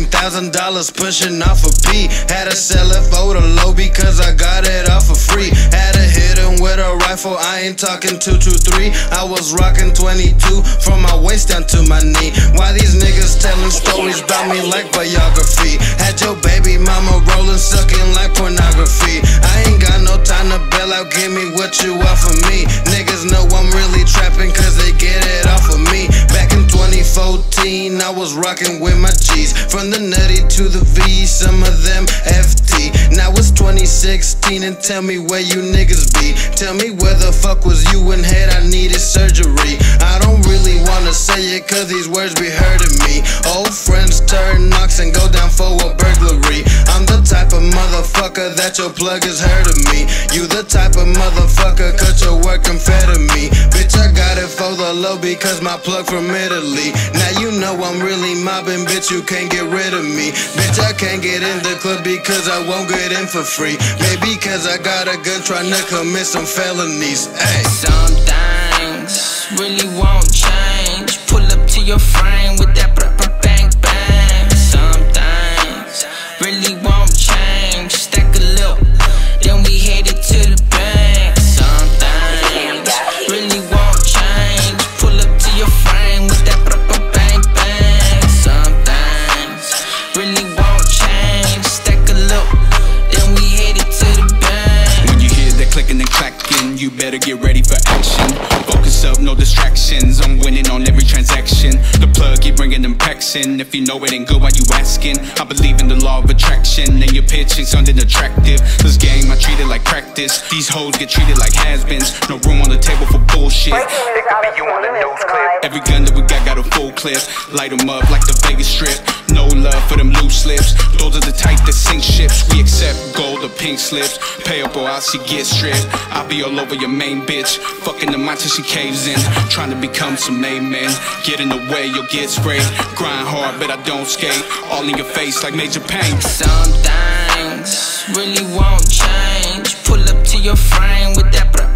$10,000 pushing off a P. Had to sell it for the low because I got it off for free. Had to hit him with a rifle, I ain't talking 223. I was rocking 22 from my waist down to my knee. Why these niggas telling stories about me like biography? Had your baby mama rolling, sucking like pornography. I ain't got no time to bail out, give me what you offer me. Niggas know I'm really trapping cause they get it off of me. Back in 2014, I was rocking with my G's. From the nutty to the V, some of them FT. Now it's 2016 and tell me where you niggas be. Tell me where the fuck was you when head I needed surgery. I don't really wanna say it cause these words be hurting me. Old friends turn knocks and go down for a burglary. I'm the type of motherfucker that your plug is hurting me. You the type of motherfucker cut your work and fed me. Bitch, I got it for the low because my plug from Italy. Now you know I'm really mobbing, bitch, you can't get rid of me. Bitch, I can't get in the club because I won't get in for free. Maybe cause I got a gun trying to commit some felonies. Ay. Some things really won't change. Pull up to your frame with that bang bang. Some things really won't change. Stack a little, then we headed to the bank. Some things really won't change. Pull up to your frame with that bang bang. Some things really won't change. Stack a little, then we headed to the bank. When you hear that clicking and clacking, you better get ready for action. Focus up, no distractions. I'm winning on every transaction. The plug keep bringing them packs in. If you know it ain't good, why you asking? I believe in the law of attraction, and your pitching something attractive. This game I treat it like practice. These hoes get treated like has-beens. No room on the table for bullshit. It could be you on the nose clip. Every gun that we got a full clip. Light them up like the Vegas Strip. No love for them loose lips. Those are the type that sink ships. We accept gold or pink slips. Pay up or I'll see get stripped. I'll be all over your main bitch. Fucking the mind till she caves in. Trying to become some made men. Get in the way, you'll get sprayed. Grind hard, but I don't skate. All in your face like Major Pain. Some things really won't change. Pull up to your frame with that